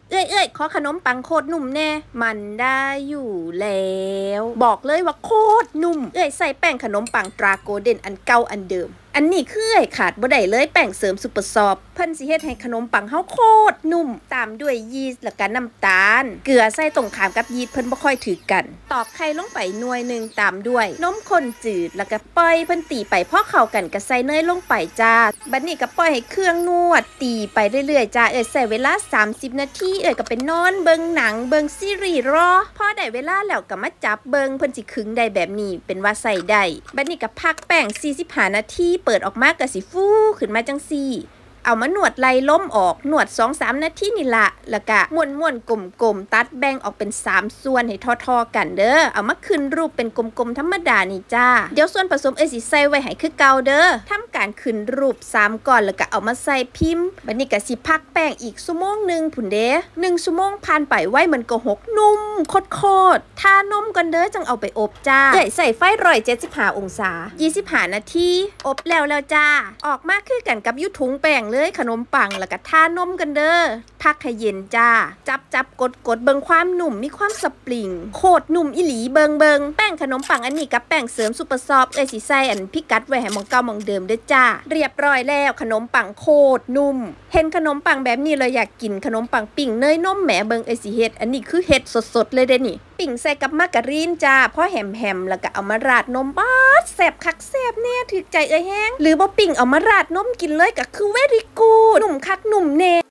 เอ้ยขอขนมปังโคตรนุ่มแน่มันได้อยู่แล้วบอกเลยว่าโคตรนุ่มใส่แป้งขนมปังตราโกลเด้นอันเก่าอันเดิมอันนี้คือขาดบ่ได้เลยแป้งเสริมซุปเปอร์ซอฟเพิ่นสิเฮ็ดให้ขนมปังเฮาโคตรนุ่มตามด้วยยีสต์และก็น้ำตาลเกลือใส่ตรงขามกับยีสต์เพิ่นบ่ค่อยถือกันตอกไข่ลงไปหน่วยนึงตามด้วยนมข้นจืดแล้วก็ปล่อยเพิ่นตีไปพอเข้ากันก็ใส่เนยลงไปจ้าบัดนี้ก็ปล่อยให้เครื่องนวดตีไปเรื่อยๆจ้าใส่เวลา30นาทีก็เป็นนอนเบิ่งหนังเบิ่งซีรีส์รอพอได้เวลาแล้วก็มาจับเบิ่งเพิ่นสิขึงได้แบบนี้เป็นว่าใส่ได้บัดนี้ก็พักแป้ง45นาทีเปิดออกมาก็สิฟูขึ้นมาจังซี่เอามาหนวดไล่ล้มออกหนวด 2-3 นาทีนี่ละแล้วก็ม้วนๆกลมๆตัดแบ่งออกเป็น3ส่วนให้ทอๆกันเด้อเอามาขึ้นรูปเป็นกลมๆธรรมดานี่จ้าเดี๋ยวส่วนผสมสิใส่ไว้ให้คือเก่าเด้อทำการขึ้นรูป3ก่อนแล้วก็เอามาใส่พิมพ์บัดนี้ก็สิพักแป้งอีกชั่วโมงนึงพุ่นเด้1ชั่วโมงผ่านไปไว้มันก็หกนุ่มโคตรทานมกันเด้อจังเอาไปอบจ้าใส่ไฟ175องศา25นาทีอบแล้วจ้าออกมาคือกันกับยุถุงแป้งเลยขนมปังแล้วก็ทานมกันเด้อพักให้เย็นจ้าจับกดเบิงความหนุ่มมีความสปริงโคตรนุ่มอีหลีเบิงแป้งขนมปังอันนี้กับแป้งเสริมซุปเปอร์ซอฟสิใส่อันพิกัดไว้ให้มองเก่ามองเดิมเด้อจ้าเรียบร้อยแล้วขนมปังโคตรนุ่มเห็นขนมปังแบบนี้เลยอยากกินขนมปังปิ้งเนยนมแหมเบิงสิเฮ็ดอันนี้คือเฮ็ดสดเลยเด้นี่ปิ้งใส่กับมาการีนจ้าพอแฮมแล้วก็เอามาราดนมบ้าแซ่บคักแซ่บแน่ถึกใจแห้งหรือบ่ปิ้งเอามาราดนมกินเลยก็คือเวรี่กูดนุ่มคักนุ่มแน่